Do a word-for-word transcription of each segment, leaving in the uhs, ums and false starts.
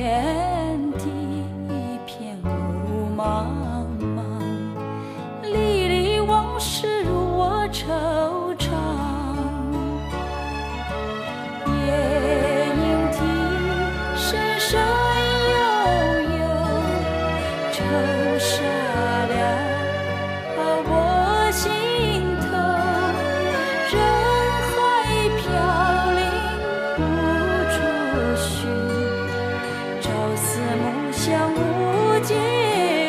天地一片雾茫茫，历历往事如我惆怅。夜莺啼，声声悠悠，愁杀了我心头。人海飘零无处寻，朝思暮想无结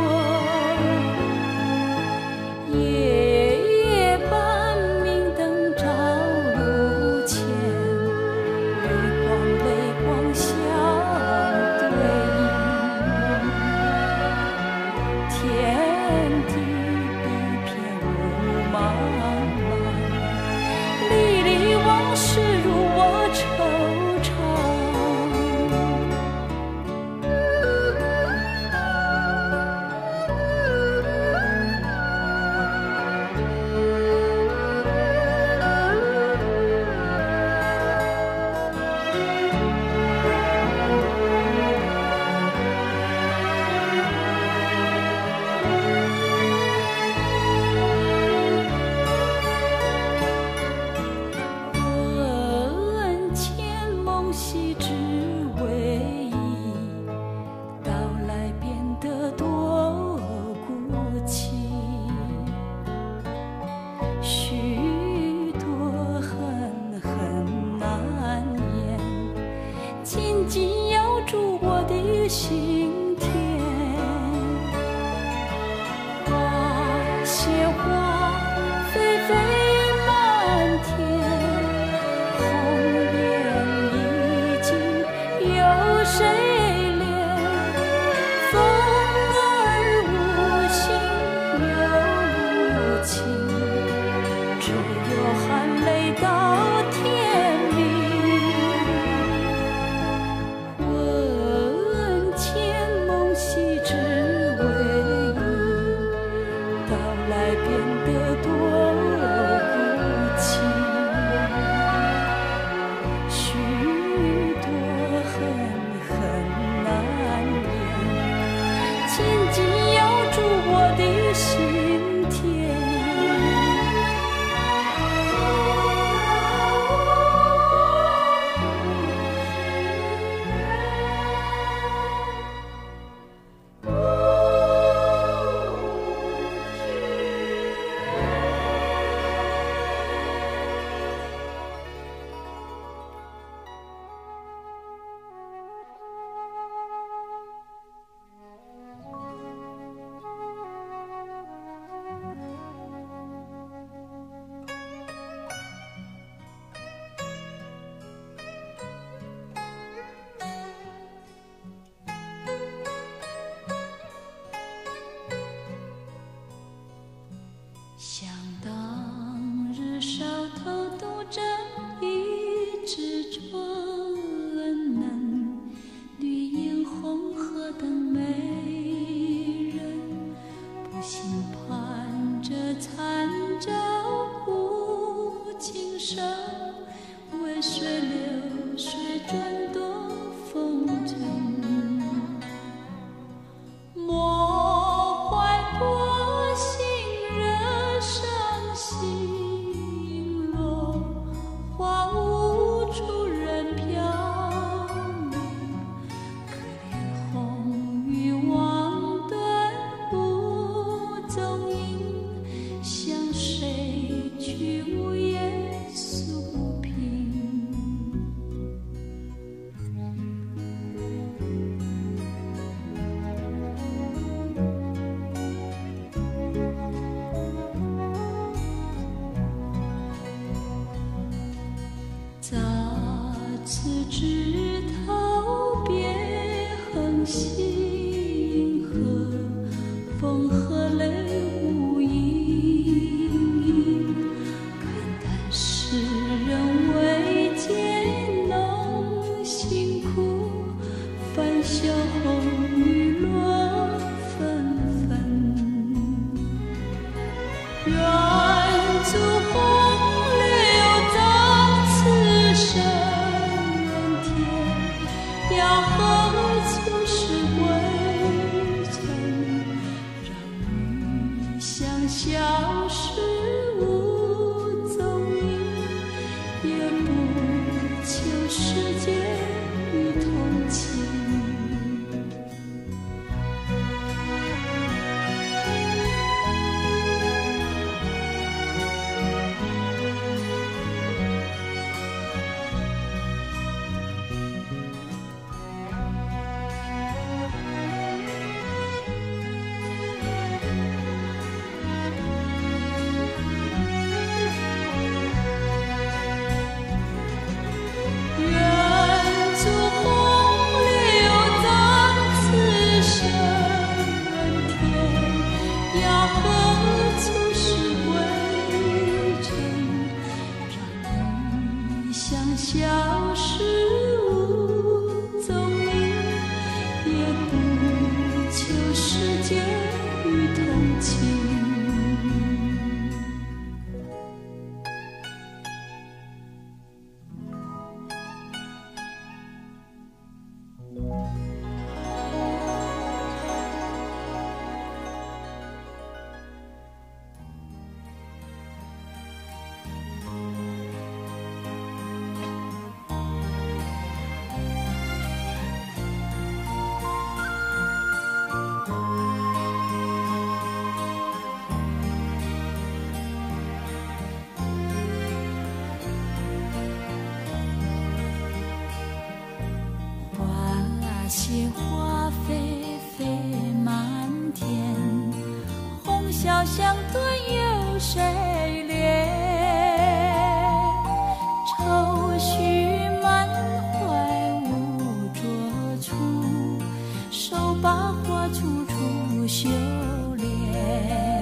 果。夜夜半明灯照路前，月光泪光相对应。天地一片雾茫茫，历历往事如我惆怅。魂牵梦系只为忆，到来变得多孤寂。许多恨恨难言，紧紧咬住我的心田。花谢花飞飞满天，红颜已经有谁怜？风儿无心又无情，只有含泪到天明。魂牵梦系只为忆，到来变得多孤寂。许多恨恨难言，紧紧咬住我的心田。想当日梢头独着一只春嫩，绿映红河等美人，不幸盼着残照不今生，为水流水转多风尘。莫怀多心人伤心落，花无处人飘零。可怜红玉望断无踪影，向谁去无言诉平。杂此枝头别横星河，风和泪无影影。看淡世人未见浓辛苦，翻袖红雨落纷纷。愿足红柳葬此生人天，要和求世界与同情。 些花飞飞满天，红消香断有谁怜？愁绪满怀无着处，手把花处处修炼。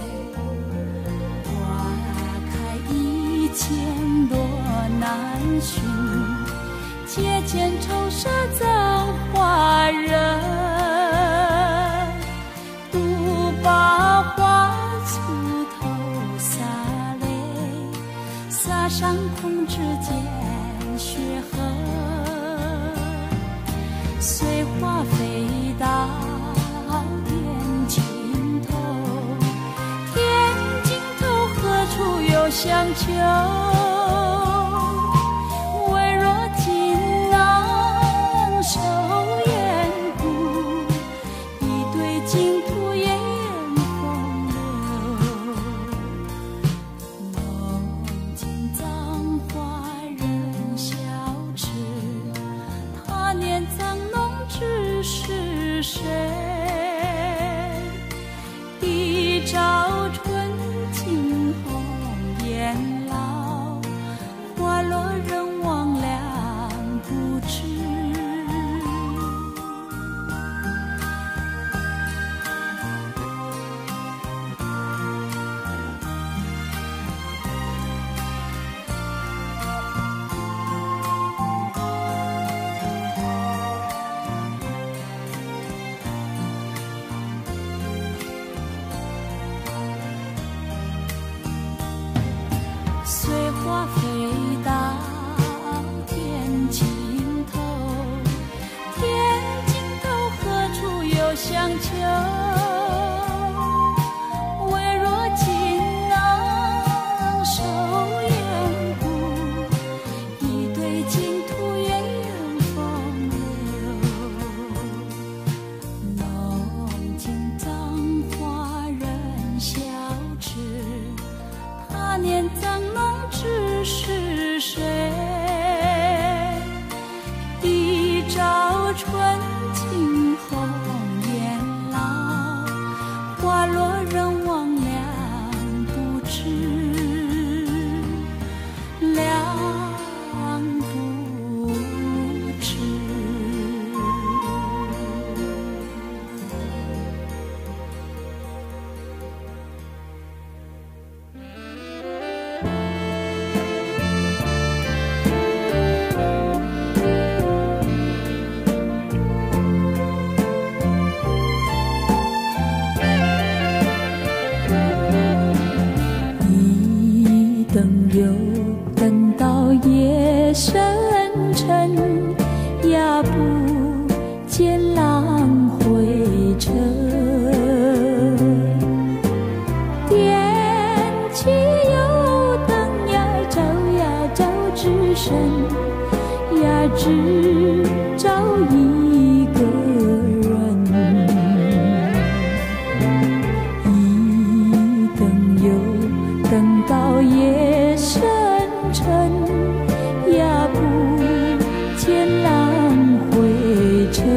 花开一千多难寻，借剑愁杀造花人，独把花簇头洒泪，洒上空之间血痕。随花飞到天尽头，天尽头何处有香丘？手烟故，一对净土烟风流。梦见葬花人笑痴，他年葬弄知是谁？一朝春尽红颜老，花落人忘两不知。随花飞到天尽头，天尽头何处有香丘？微若锦囊手烟故，一对净土烟风流。梦见葬花人笑痴，他年葬弄知是谁？一朝春尽红颜老，花落人忘两不知，两不知。等又等到夜深沉，呀不见郎回程。点起油灯呀，照呀照只身，呀只照一个人。一等又等到夜深沉，呀不见郎回程。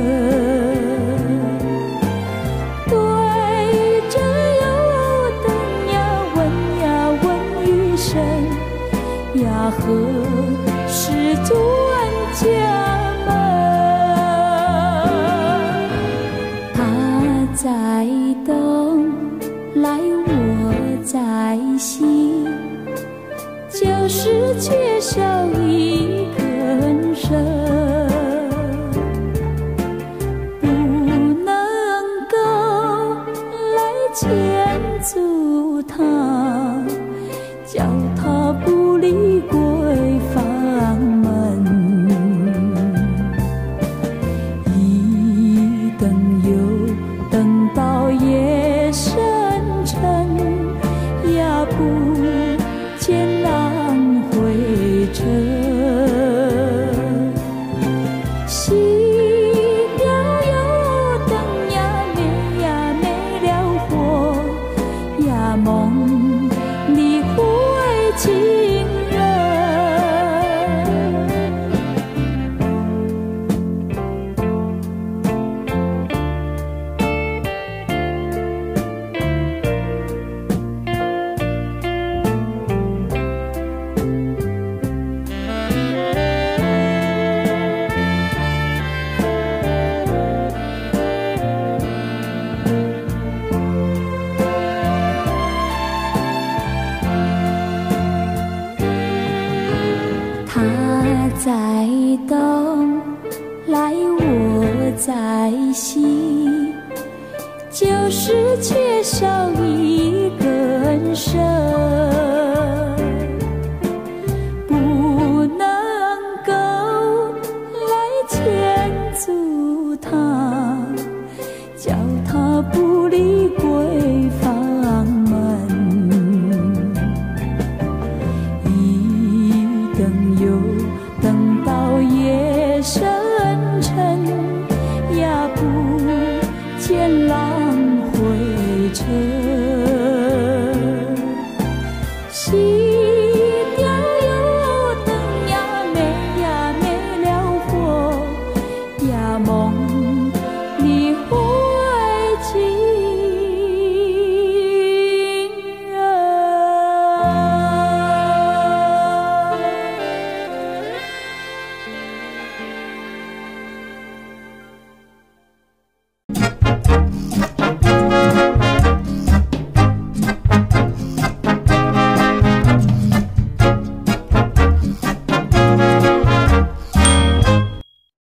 对着油灯呀问呀问一声，呀何时转角？ 惜，就是缺少一根绳，不能够来牵住它，叫它不离闺房门。一等又等到夜深沉，也不见郎回程。